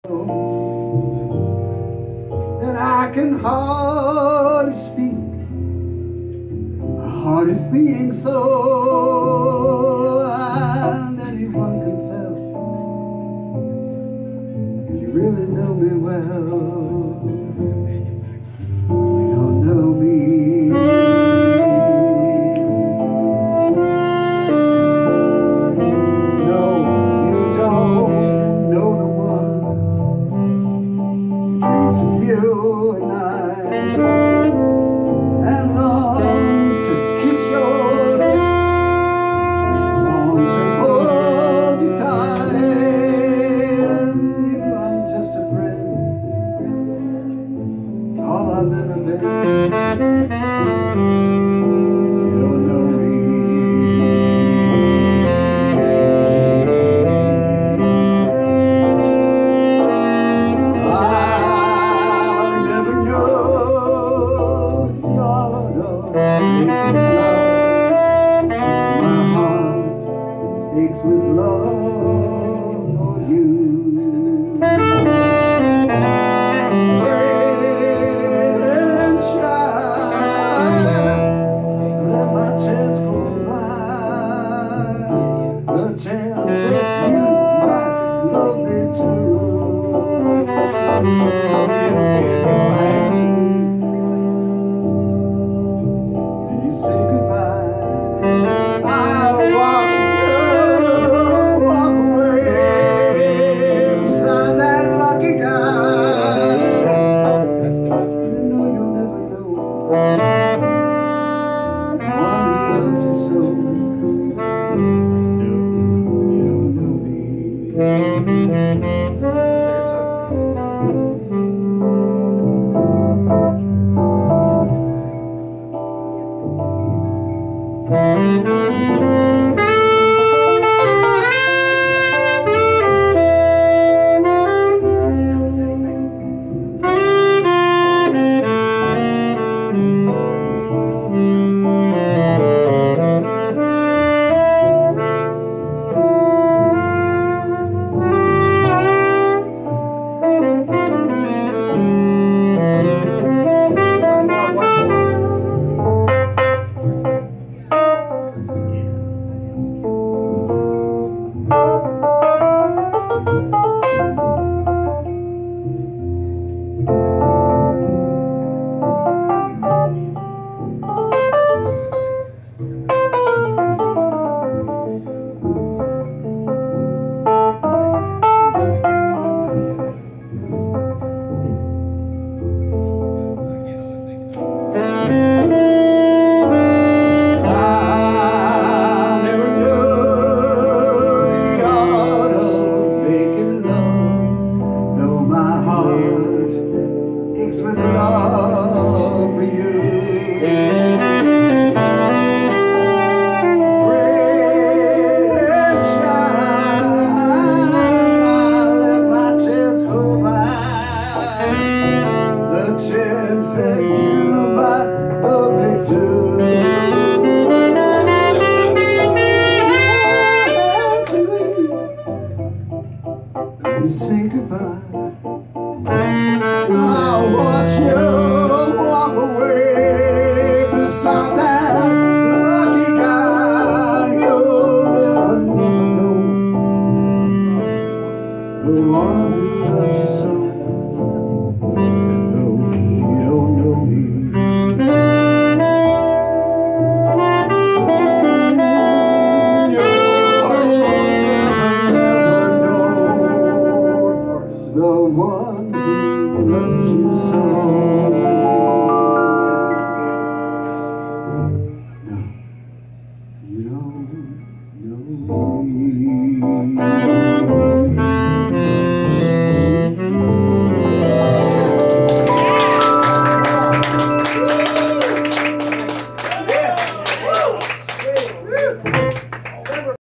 And I can hardly speak. My heart is beating so, and anyone can tell you really know me well. You don't know me. No, you don't know the one who dreams of you at night and longs to kiss your lips, longs to hold you tight. And I'm just a friend, it's all I've ever been. You don't know me. I'll never know your love, making love. My heart aches with love for you. Wait and try, let my chance go by, the chance that you might love me too. Give your hand to me, and you say goodbye. I'll watch you walk away beside that lucky guy. You know you'll never know the one who loved you so. You don't know me. With love for you. Afraid and shy, let my chance go by, the chance that you might love me too. Let me say goodbye. I'll watch you